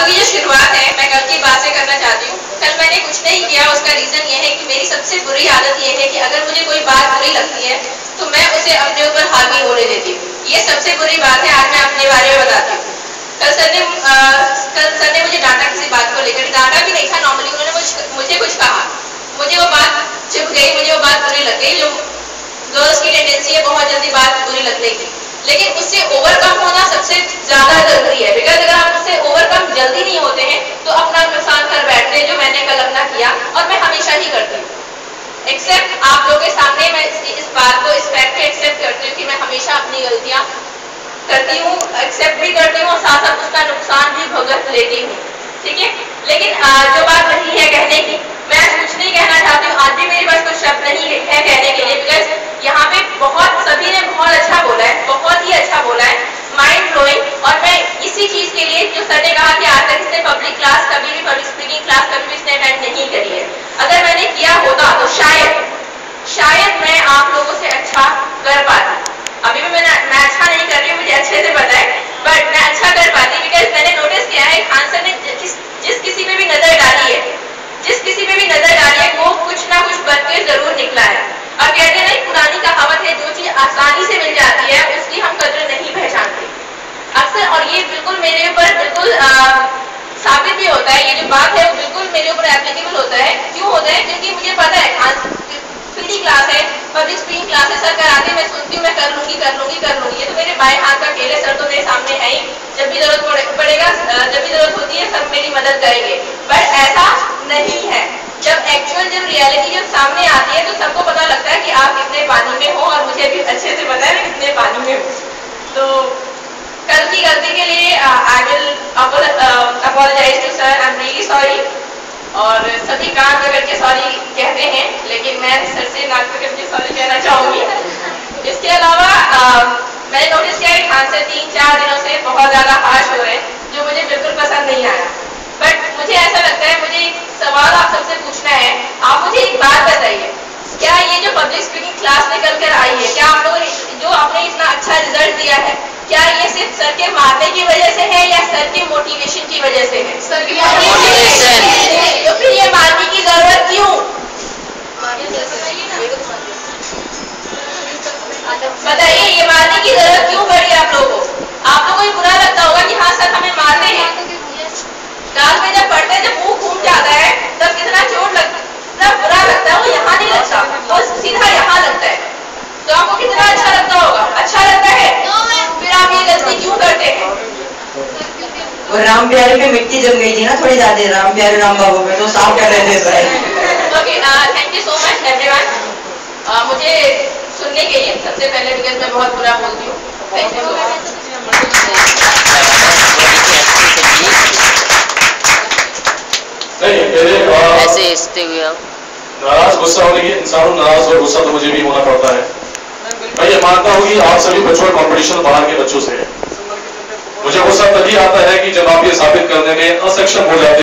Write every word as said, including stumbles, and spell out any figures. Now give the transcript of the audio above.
बातों की जो शुरुआत है मैं कल की बात से करना चाहती हूँ। कल मैंने कुछ नहीं किया, उसका रीजन ये है कि मेरी सबसे बुरी आदत ये है कि अगर मुझे कोई बात बुरी लगती है तो मैं उसे अपने ऊपर हावी होने देती हूँ। ये सबसे बुरी बात है। आज मैं अपने बारे में बताती हूँ। कल सर ने आ, कल सर ने मुझे डांटा किसी बात को लेकर। डांटा भी नहीं था, नॉर्मली उन्होंने मुझ, मुझे कुछ कहा, मुझे वो बात चुभ गई, मुझे वो बात बुरी लग गई। जो गर्ल्स की टेंडेंसी है बहुत जल्दी बात बुरी लगने की, लेकिन उससे ओवरकम होना सबसे ज्यादा जरूरी है। बिकॉज अगर आप उससे ओवरकम जल्दी नहीं होते हैं तो अपना नुकसान कर बैठते हैं, जो मैंने कल अपना किया और मैं हमेशा ही करती हूँ। एक्सेप्ट आप लोगों के सामने मैं इस बात को, इस फैक्ट को एक्सेप्ट करती हूँ कि मैं हमेशा अपनी गलतियां करती हूँ, एक्सेप्ट भी करती हूँ और साथ साथ उसका नुकसान भी भुगत लेती हूँ। ठीक है, लेकिन जो बात नहीं है कहने की, मैं कुछ नहीं कहना चाहती हूँ। आज भी मेरे पास कुछ शब्द नहीं है कहने के लिए, बिकॉज यहाँ पे बहुत सभी ने बहुत अच्छा बोला है, बहुत ही अच्छा बोला है, माइंड ब्लोइंग। और मैं इसी चीज के लिए, जो सर ने कहा कि आज तक इसने पब्लिक क्लास कभी भी, पब्लिक स्पीकिंग क्लास कभी भी इसने अटेंड नहीं करी है, अगर मैंने किया होता तो शायद शायद मैं आप लोगों से अच्छा कर पाती। अभी भी मैं मैं अच्छा नहीं कर रही हूँ, मुझे अच्छे से पता है, बट मैं अच्छा कर पाती। बिकॉज मैंने नोटिस किया है खान सर ने जिस जिस किसी पे भी नजर डाली है, जिस किसी पे भी नजर डाली है, वो कुछ ना कुछ बन के जरूर निकला है। और कहते हैं ना, पुरानी कहावत है, जो चीज आसानी से मिल जाती है उसकी हम कदर नहीं पहचानते अक्सर। और ये बिल्कुल मेरे ऊपर बिल्कुल आ, साबित भी होता है। ये जो बात है वो बिल्कुल मेरे ऊपर एप्लीकेबल होता है। क्यों होता है? क्योंकि मुझे पता है खान पीटी क्लास है, पब्लिक स्पीकिंग क्लास है, सर कराते, मैं सुनती हूँ, मैं कर लूंगी कर लूंगी कर लूंगी। ये तो मेरे बाएं हाथ का खेल है। सर तो मेरे सामने है ही, जब भी जरूरत पड़े, पड़ेगा जब भी जरूरत होती है सब मेरी मदद करेंगे। बट ऐसा नहीं है। जब एक्चुअल जब रियलिटी जब सामने आती है तो सबको पता लगता है कि आप कितने पानी में हो, और मुझे भी अच्छे से पता है मैं कितने पानी में हूँ। तो कल की गलती के लिए I will apologise to sir, I am really sorry. और सभी कान पकड़ के सॉरी कहते हैं, लेकिन मैं सर से नाक पकड़ के सॉरी कहना चाहूंगी। इसके अलावा मैंने नोटिस किया कि खान से तीन चार दिनों से बहुत ज्यादा हार्श हो रहे हैं, जो मुझे बिल्कुल पसंद नहीं आया। बट मुझे ऐसा लगता है, मुझे एक सवाल आप सबसे पूछना है। आप मुझे एक बात बताइए, क्या ये जो पब्लिक स्पीकिंग क्लास निकल कर आई है, क्या आप लोगों ने जो आपने इतना अच्छा रिजल्ट दिया है, क्या ये सिर्फ सर के मारने की वजह से है या सर के मोटिवेशन की वजह से है? सर की मोटिवेशन। तो फिर ये मारने की जरूरत क्यों? बताइए, ये मारने की जरूरत क्यों पड़ी आप लोगों को? आप लोगों को बुरा लगता होगा कि हाँ सर हमें मारते हैं। क्लास में जब पढ़ते हैं, जब मुंह घूम जाता है तब कितना चोट लगता है, कितना बुरा लगता है। वो यहाँ नहीं लगता, वो सीधा यहाँ लगता है। तो आपको कितना अच्छा लगता होगा? अच्छा लगता है, फिर आप ये गलती क्यों करते हैं? और राम प्यारे पे मिट्टी जम गई थी ना थोड़ी ज्यादा, राम प्यारे राम बाबू पे, तो साफ कर रहे थे। Okay, thank you so much everyone मुझे सुनने के लिए। सबसे पहले बिकॉज मैं बहुत बुरा बोलती हूँ। Thank you so much. ऐसे हंसते हुए आप नाराज गुस्सा होने की, इंसान नाराज और गुस्सा तो मुझे भी होना पड़ता है। मैं ये मानता हूँ कि आप सभी बच्चों का कंपटीशन बाहर के बच्चों से है। मुझे गुस्सा तभी आता है कि जब आप ये साबित करने में असक्षम हो जाते हैं